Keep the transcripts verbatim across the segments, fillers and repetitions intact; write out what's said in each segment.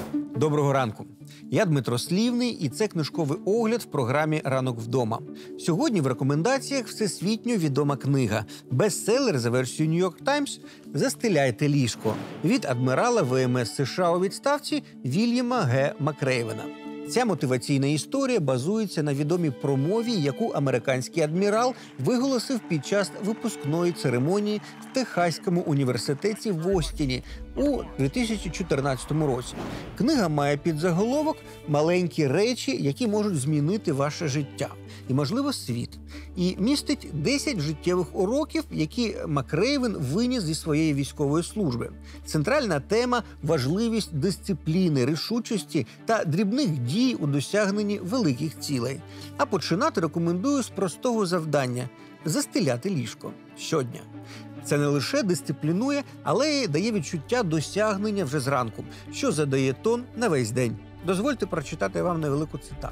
Доброго ранку. Я Дмитро Слівний, і це книжковий огляд в програмі «Ранок вдома». Сьогодні в рекомендаціях всесвітньо відома книга, бестселер за версією «Нью-Йорк Таймс» «Застеляйте ліжко» від адмірала Ве Ем Ес США у відставці Вільяма Г. Макрейвена. Ця мотиваційна історія базується на відомій промові, яку американський адмірал виголосив під час випускної церемонії в Техаському університеті в Остіні у дві тисячі чотирнадцятому році. Книга має підзаголовок «Маленькі речі, які можуть змінити ваше життя» і, можливо, світ. І містить десять життєвих уроків, які Макрейвен виніс зі своєї військової служби. Центральна тема – важливість дисципліни, рішучості та дрібних дій у досягненні великих цілей. А починати рекомендую з простого завдання – застеляти ліжко щодня. Це не лише дисциплінує, але й дає відчуття досягнення вже зранку, що задає тон на весь день. Дозвольте прочитати вам невелику цитату.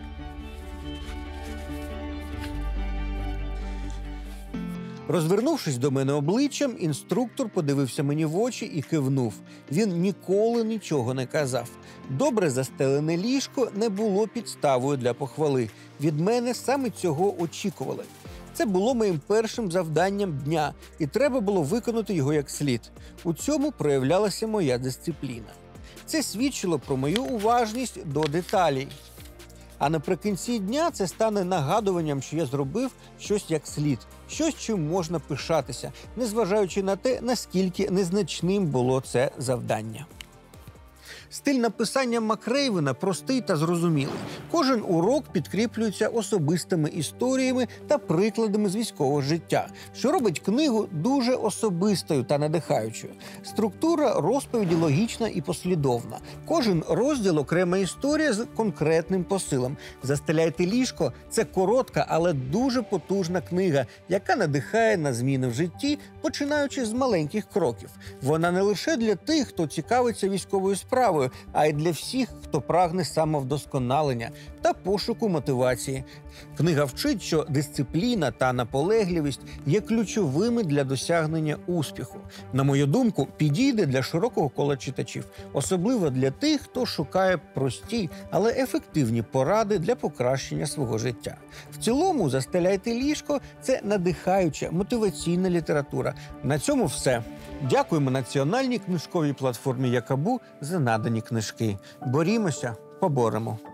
Розвернувшись до мене обличчям, інструктор подивився мені в очі і кивнув. Він ніколи нічого не казав. Добре застелене ліжко не було підставою для похвали. Від мене саме цього очікували. Це було моїм першим завданням дня, і треба було виконати його як слід. У цьому проявлялася моя дисципліна. Це свідчило про мою уважність до деталей. А наприкінці дня це стане нагадуванням, що я зробив щось як слід, щось, чим можна пишатися, незважаючи на те, наскільки незначним було це завдання. Стиль написання Макрейвена простий та зрозумілий. Кожен урок підкріплюється особистими історіями та прикладами з військового життя, що робить книгу дуже особистою та надихаючою. Структура розповіді логічна і послідовна. Кожен розділ – окрема історія з конкретним посилом. «Застеляйте ліжко» – це коротка, але дуже потужна книга, яка надихає на зміни в житті, починаючи з маленьких кроків. Вона не лише для тих, хто цікавиться військовою справою, а й для всіх, хто прагне самовдосконалення та пошуку мотивації. Книга вчить, що дисципліна та наполегливість є ключовими для досягнення успіху. На мою думку, підійде для широкого кола читачів, особливо для тих, хто шукає прості, але ефективні поради для покращення свого життя. В цілому, «Застеляйте ліжко» – це надихаюча, мотиваційна література. На цьому все. Дякуємо національній книжковій платформі «Якабу» за надані книжки. Борімося, поборемо.